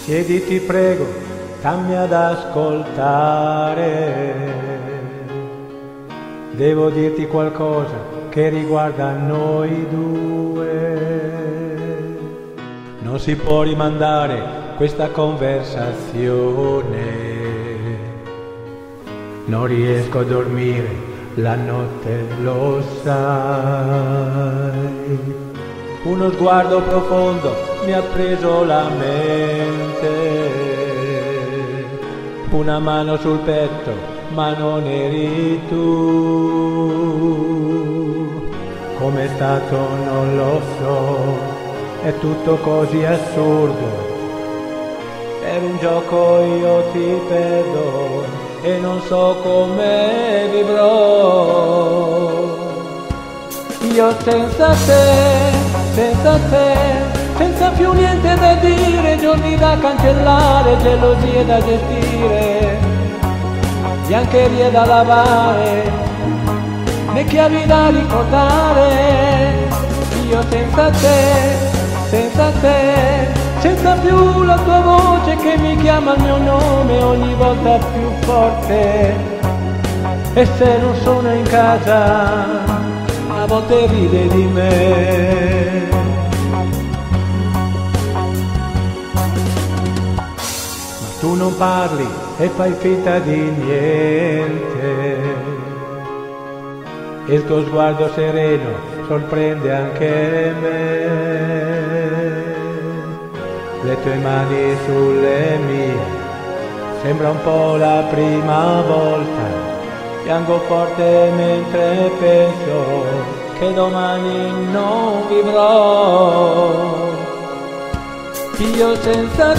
Siediti, prego, dammi ad ascoltare. Devo dirti qualcosa che riguarda noi due. Non si può rimandare questa conversazione. Non riesco a dormire la notte, lo sai. Uno sguardo profondo mi ha preso la mente, una mano sul petto, ma non eri tu. Com'è stato non lo so, è tutto così assurdo. Per un gioco io ti perdo e non so come vivrò. Io senza te, senza più niente da dire, giorni da cancellare, gelosie da gestire, biancherie da lavare, le chiavi da ricordare. Io senza te, senza più la tua voce che mi chiama il mio nome ogni volta più forte. E se non sono in casa, a volte ride di me. Ma tu non parli e fai finta di niente, e il tuo sguardo sereno sorprende anche me. Le tue mani sulle mie, sembra un po' la prima volta. Piango forte mentre penso che domani non vivrò. Io senza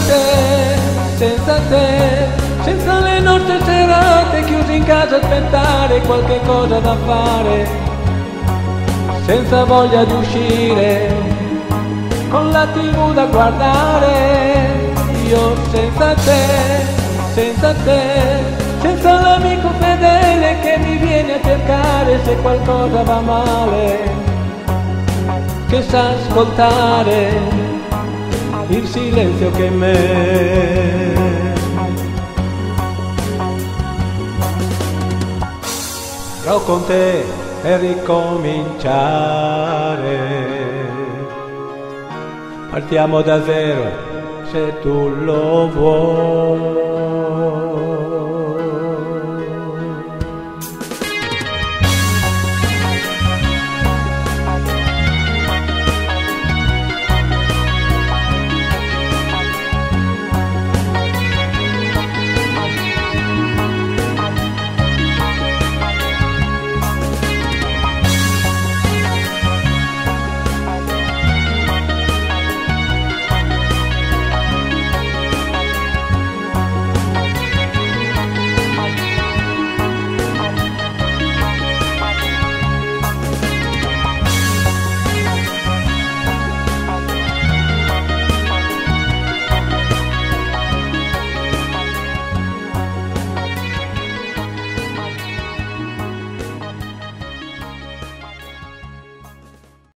te, senza le nostre serate chiusi in casa a aspettare qualche cosa da fare, senza voglia di uscire, con la TV da guardare. Io senza te, senza l'amico fedele che mi viene a cercare se qualcosa va male, che sa ascoltare il silenzio che me. Sarò con te per ricominciare, partiamo da zero se tu lo vuoi.